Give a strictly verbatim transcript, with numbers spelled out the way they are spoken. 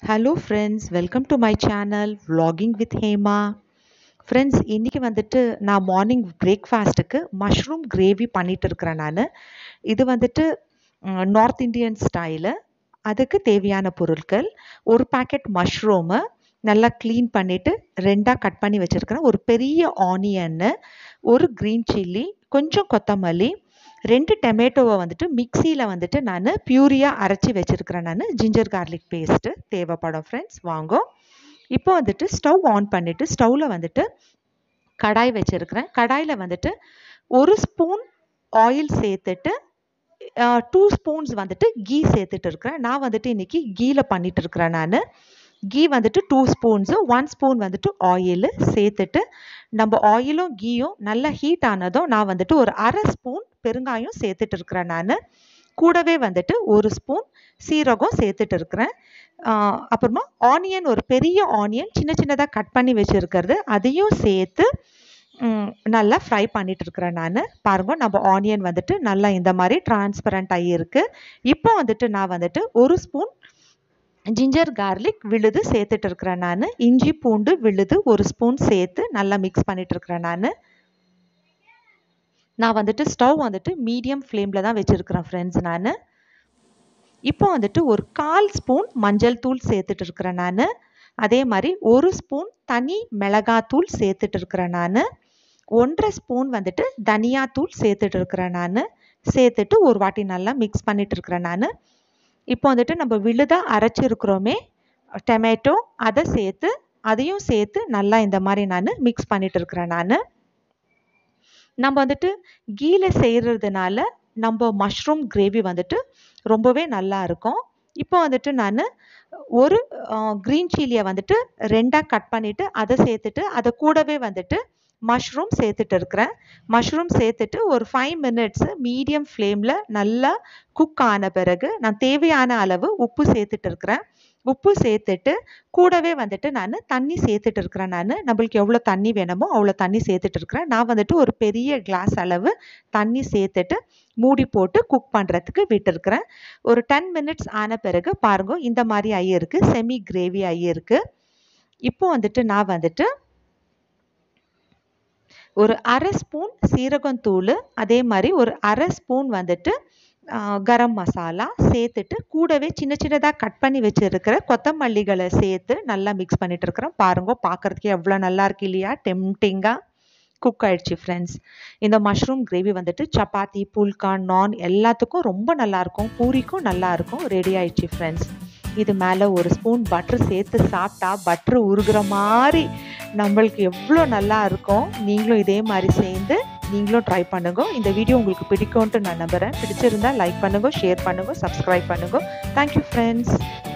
Hello friends, welcome to my channel Vlogging with Hema. Friends, இன்னைக்கு வந்துட்டு நான் morning பிரேக்ஃபாஸ்ட்டுக்கு மஷ்ரூம் கிரேவி பண்ணிட்டு இருக்கிறேன் நான். இது வந்துட்டு நார்த் இந்தியன் ஸ்டைலு. அதுக்கு தேவையான பொருட்கள்: ஒரு பாக்கெட் மஷ்ரூமு நல்லா க்ளீன் பண்ணிவிட்டு ரெண்டாக கட் பண்ணி வச்சுருக்கிறேன், ஒரு பெரிய ஆனியன்னு, ஒரு க்ரீன் சில்லி, கொஞ்சம் கொத்தமல்லி, ரெண்டு டொமேட்டோவை வந்துட்டு மிக்சியில் வந்துட்டு நான் பியூரியாக அரைச்சி வச்சுருக்கிறேன் நான். ஜிஞ்சர் கார்லிக் பேஸ்ட்டு தேவைப்படும் ஃப்ரெண்ட்ஸ். வாங்க இப்போ வந்துட்டு ஸ்டவ் ஆன் பண்ணிவிட்டு ஸ்டவ்வில் வந்துட்டு கடாய் வச்சுருக்கிறேன். கடாயில் வந்துட்டு ஒரு ஸ்பூன் ஆயில் சேர்த்துட்டு டூ ஸ்பூன்ஸ் வந்துட்டு கீ சேர்த்துட்டு இருக்கிறேன். நான் வந்துட்டு இன்றைக்கி கீயில் பண்ணிட்டு இருக்கிறேன் நான். கீ வந்துட்டு டூ ஸ்பூன்ஸு, ஒன் ஸ்பூன் வந்துட்டு ஆயில் சேர்த்துட்டு நம்ம ஆயிலும் கீயும் நல்லா ஹீட் ஆனதும் நான் வந்துட்டு ஒரு அரை ஸ்பூன் பெருங்காயம் சேர்த்துட்டு இருக்கிறேன் நான். கூடவே வந்துட்டு ஒரு ஸ்பூன் சீரகம் சேர்த்துட்டு இருக்கிறேன். அப்புறமா ஆனியன், ஒரு பெரிய ஆனியன் சின்ன சின்னதாக கட் பண்ணி வச்சுருக்கிறது, அதையும் சேர்த்து நல்லா ஃப்ரை பண்ணிட்டு இருக்கிறேன் நான். பாருங்க, நம்ம ஆனியன் வந்துட்டு நல்லா இந்த மாதிரி டிரான்ஸ்பரண்ட் ஆகியிருக்கு. இப்போ வந்துட்டு நான் வந்துட்டு ஒரு ஸ்பூன் ஜிஞ்சர் கார்லிக் விழுது சேர்த்துட்டு இருக்கிறேன் நான். இஞ்சி பூண்டு விழுது ஒரு ஸ்பூன் சேர்த்து நல்லா மிக்ஸ் பண்ணிட்டு இருக்கிறேன் நான். நான் வந்துட்டு ஸ்டவ் வந்துட்டு மீடியம் ஃப்ளேமில் தான் வச்சுருக்கிறேன் ஃப்ரெண்ட்ஸ் நான். இப்போ வந்துட்டு ஒரு கால் ஸ்பூன் மஞ்சள் தூள் சேர்த்துட்டு இருக்கிறேன் நான். அதே மாதிரி ஒரு ஸ்பூன் தனி மிளகாத்தூள் சேர்த்துட்டு இருக்கிறேன் நான். ஒன்றரை ஸ்பூன் வந்துட்டு தனியாத்தூள் சேர்த்துட்டு இருக்கிறேன் நான். சேர்த்துட்டு ஒரு வாட்டி நல்லா மிக்ஸ் பண்ணிட்டு இருக்கிறேன் நான். இப்போ வந்துட்டு நம்ம விழுதாக அரைச்சிருக்கிறோமே டொமேட்டோ, அதை சேர்த்து அதையும் சேர்த்து நல்லா இந்த மாதிரி நான் மிக்ஸ் பண்ணிட்டு இருக்கிறேன் நான். நம்ம வந்துட்டு கீல செய்கிறதுனால நம்ம மஷ்ரூம் கிரேவி வந்துட்டு ரொம்பவே நல்லா இருக்கும். இப்போ வந்துட்டு நான் ஒரு க்ரீன் சில்லியை வந்துட்டு ரெண்டாக கட் பண்ணிவிட்டு அதை சேர்த்துட்டு அதை கூடவே வந்துட்டு மஷ்ரூம் சேர்த்துட்டு இருக்கிறேன். மஷ்ரூம் சேர்த்துட்டு ஒரு ஃபைவ் மினிட்ஸு மீடியம் ஃப்ளேமில் நல்லா குக் ஆன பிறகு நான் தேவையான அளவு உப்பு சேர்த்துட்டு இருக்கிறேன். உப்பு சேர்த்துட்டு கூடவே வந்துட்டு நான் தண்ணி சேர்த்துட்டு இருக்கிறேன் நான். நம்மளுக்கு எவ்வளோ தண்ணி வேணுமோ அவ்வளோ தண்ணி சேர்த்துட்டு இருக்கிறேன். நான் வந்துட்டு ஒரு பெரிய கிளாஸ் அளவு தண்ணி சேர்த்துட்டு மூடி போட்டு குக் பண்ணுறதுக்கு விட்டுருக்கிறேன். ஒரு டென் மினிட்ஸ் ஆன பிறகு பாருங்க, இந்த மாதிரி ஆகியிருக்கு, செமி கிரேவி ஆகியிருக்கு. இப்போ வந்துட்டு நான் வந்துட்டு ஒரு அரை ஸ்பூன் சீரகம் தூள், அதே மாதிரி ஒரு அரை ஸ்பூன் வந்துட்டு கரம் மசாலா சேர்த்துட்டு கூடவே சின்ன சின்னதாக கட் பண்ணி வச்சுருக்கிற கொத்தமல்லிகளை சேர்த்து நல்லா மிக்ஸ் பண்ணிட்டு இருக்கிறேன். பாருங்க, பார்க்குறதுக்கே எவ்வளோ நல்லா இருக்கு இல்லையா? டெம்டிங்காக குக் ஆயிடுச்சு ஃப்ரெண்ட்ஸ். இந்த மஷ்ரூம் கிரேவி வந்துட்டு சப்பாத்தி, புல்கா, நான் எல்லாத்துக்கும் ரொம்ப நல்லாயிருக்கும், பூரிக்கும் நல்லாயிருக்கும். ரெடி ஆயிடுச்சு ஃப்ரெண்ட்ஸ். இது மேலே ஒரு ஸ்பூன் பட்ரு சேர்த்து சாப்பிட்டா பட்ரு உருகிற மாதிரி நம்மளுக்கு எவ்வளோ நல்லா இருக்கும். நீங்களும் இதே மாதிரி சேர்ந்து நீங்களும் ட்ரை பண்ணுங்க. இந்த வீடியோ உங்களுக்கு பிடிக்கும்ன்ட்டு நான் நம்புகிறேன். பிடிச்சிருந்தா லைக் பண்ணுங்க, ஷேர் பண்ணுங்க, சப்ஸ்கிரைப் பண்ணுங்க. Thank you friends.